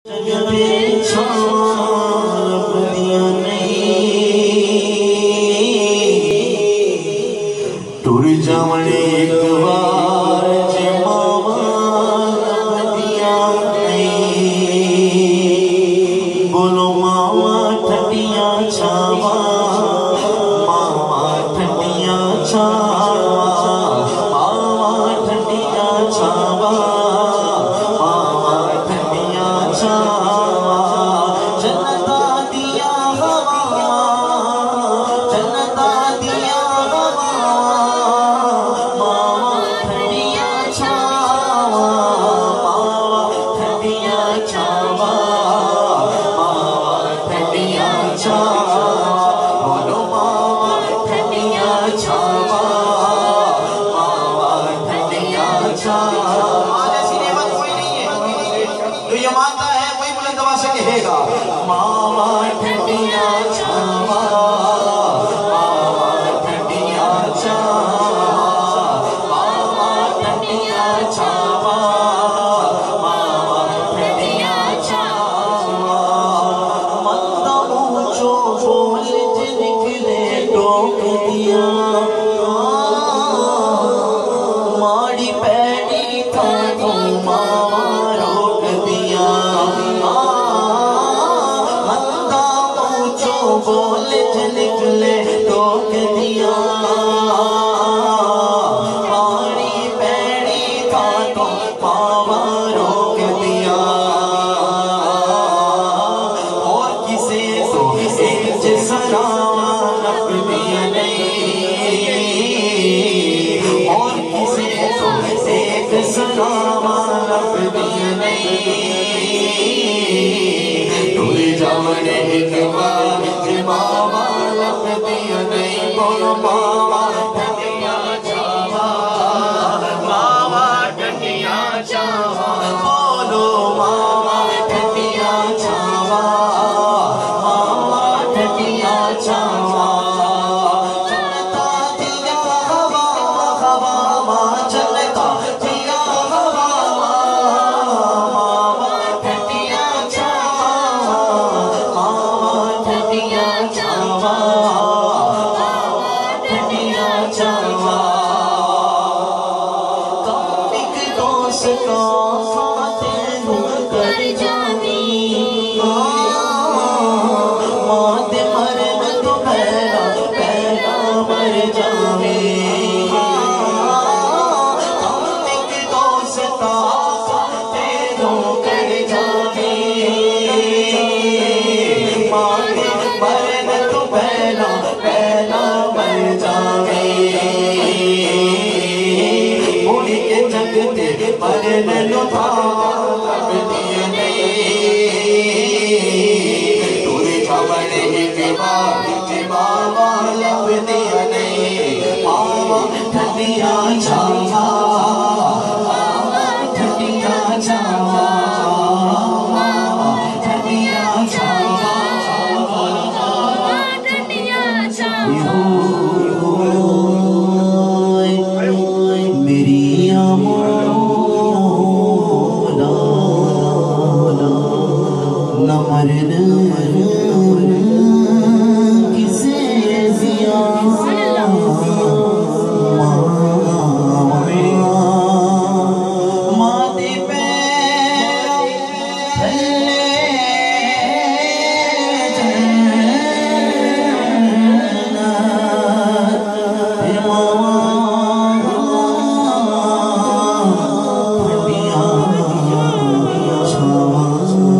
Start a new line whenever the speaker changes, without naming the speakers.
टुर जावणे एक बार जे मावा दिया नहीं। बोलो मावा ठंडिया छावा, मावा ठंडिया छावा, मावा ठंडिया छावा, मावा ठंडिया छावा। जनता दिया हवा, जनता दिया हवा, मावा ठंडिया छावा, मावा ठंडिया छावा, मावा ठंडिया छावा। बोलो मावा ठंडिया छावा, मावा ठंडिया छावा।
ऐसी नेमत कोई नहीं है जो ये मानता है वही बुलंद आवाज से कहेगा
मावा ठंडिया छावा, मावा ठंडिया छावा, मावा ठंडिया छावा, मावा ठंडिया छावा। मंदा ऊंचो बोल जे निकले टोक दिया, माड़ी पैड़ी था तो मावा रोक दिया। मंदा ऊंचो बोल जे निकले टोक दिया, माड़ी पैड़ी था तो मावा रोक दिया। और किसे तो एक सलाम रख दिया नहीं, और किसे तो एक सलाम रख दिया नहीं। टुर जावणे एक बार जे मावा रख दिया नहीं। बोलो मावा ठंडिया छावा, मावा ठंडिया छावा। बोलो मावा ठंडिया छावा, मावा ठंडिया छावा। जनता दिया हवा, हवा मां जनता दिया हवा, मावा ठंडिया छावा, मावा ठंडिया छावा, मावा ठंडिया छावा। कम एक दोस्त का खाते कर जानी, माते मरन तो पहला पहला मर जावे। कम एक दोस्त का खाते कर जावे, माते मरन तो पहला पहला मर जावे। मुड़ी के जगते मरन लुभा लब दिया नहीं। टुर जावणे एक बार जे मावा लब दिया नहीं। मावा ठंडिया छावा, मावा ठंडिया छावा, मावा ठंडिया छावा, मावा ठंडिया छावा। मेरी आमोला न मरन किसे जिया, माते पैर थल्ले ठंडिया छावा।